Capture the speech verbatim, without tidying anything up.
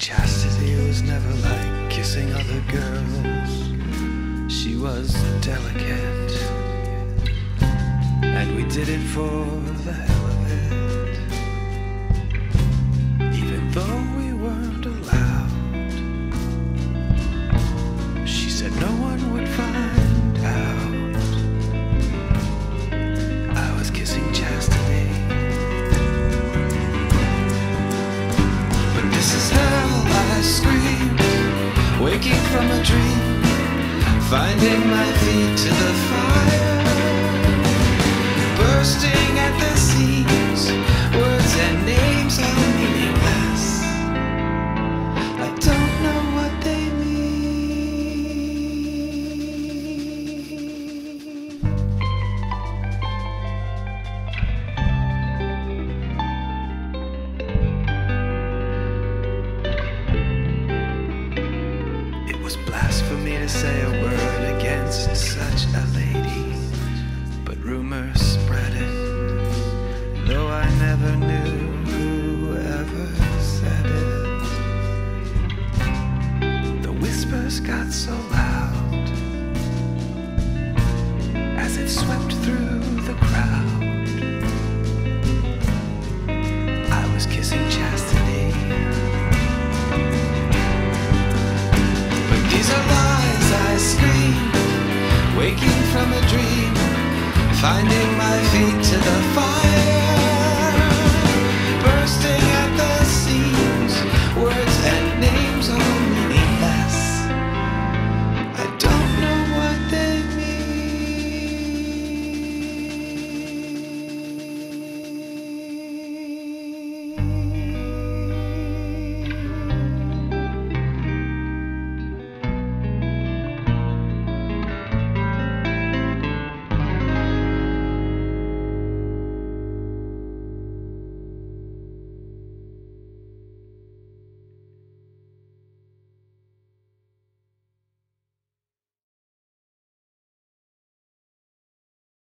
Chastity was never like kissing other girls. She was delicate, and we did it for the hell of it, even though we weren't allowed. She said no one would find out. I was kissing Chastity, but this is hell. I screamed, waking from a dream, finding my feet to the fire, bursting at the seams, words and names are meaningless. I don't know what they It was blasphemy to say a word against such a lady, but rumors spread it, though I never knew whoever said it. The whispers got so loud as it swept through the crowd. I was kissing Chastity. These are lies, I scream, waking from a dream, finding my feet to the fire.